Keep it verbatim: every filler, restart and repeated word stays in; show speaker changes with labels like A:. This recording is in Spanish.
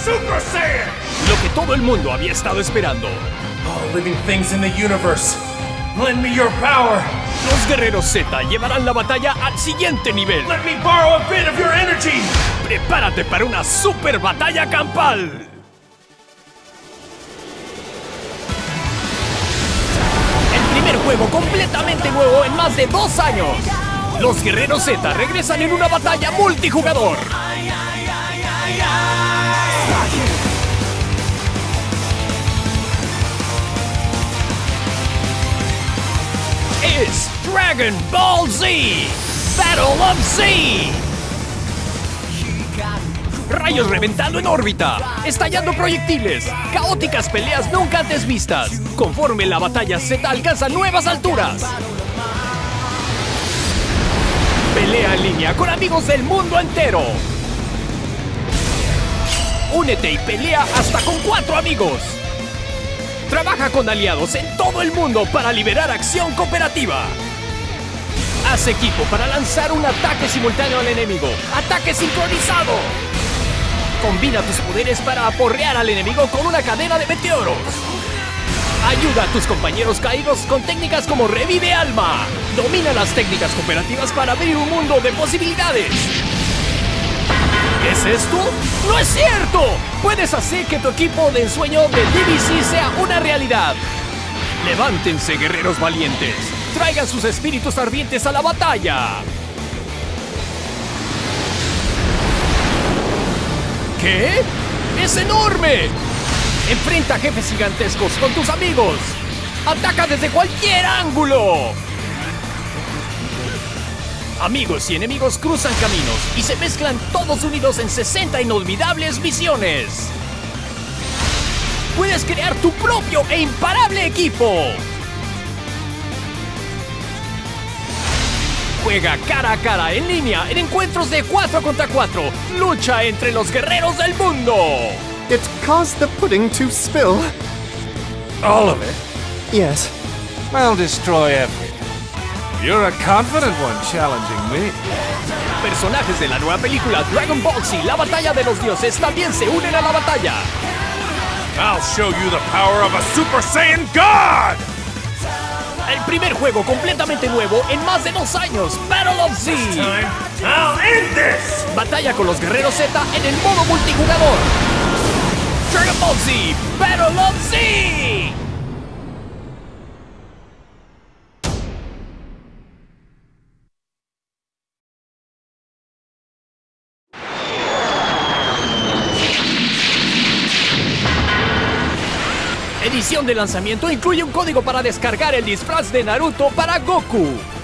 A: Super Saiyan!
B: Lo que todo el mundo había estado esperando.
A: All living things in the universe, lend me your power!
B: Los guerreros Z llevarán la batalla al siguiente nivel.
A: Let me borrow a bit of your energy!
B: Prepárate para una super batalla campal. El primer juego completamente nuevo en más de dos años. Los guerreros Z regresan en una batalla multijugador. Es Dragon Ball Z, Battle of Z. Rayos reventando en órbita, estallando proyectiles, caóticas peleas nunca antes vistas. Conforme la batalla Z alcanza nuevas alturas. Pelea en línea con amigos del mundo entero. Únete y pelea hasta con cuatro amigos. Trabaja con aliados en todo el mundo para liberar acción cooperativa. Haz equipo para lanzar un ataque simultáneo al enemigo. ¡Ataque sincronizado! Combina tus poderes para aporrear al enemigo con una cadena de meteoros. Ayuda a tus compañeros caídos con técnicas como Revive Alma. Domina las técnicas cooperativas para abrir un mundo de posibilidades. ¿Qué es esto? ¡No es cierto! Puedes hacer que tu equipo de ensueño de D B Z sea una realidad. Levántense, guerreros valientes. Traigan sus espíritus ardientes a la batalla. ¿Qué? ¡Es enorme! Enfrenta jefes gigantescos con tus amigos. ¡Ataca desde cualquier ángulo! Amigos y enemigos cruzan caminos y se mezclan todos unidos en sesenta inolvidables misiones. Puedes crear tu propio e imparable equipo. Juega cara a cara en línea en encuentros de cuatro contra cuatro. Lucha entre los guerreros del mundo.
C: It caused the pudding to spill.
D: All of it?
C: Yes.
D: I'll destroy everything. You're a confident one challenging me.
B: Personajes de la nueva película Dragon Ball Z, la batalla de los dioses, también se unen a la batalla.
A: I'll show you the power of a Super Saiyan God!
B: El primer juego completamente nuevo en más de dos años, Battle of Z.
A: Time, I'll end this!
B: Batalla con los guerreros Z en el modo multijugador. Dragon Ball Z, Battle of Z. Edición de lanzamiento incluye un código para descargar el disfraz de Naruto para Goku.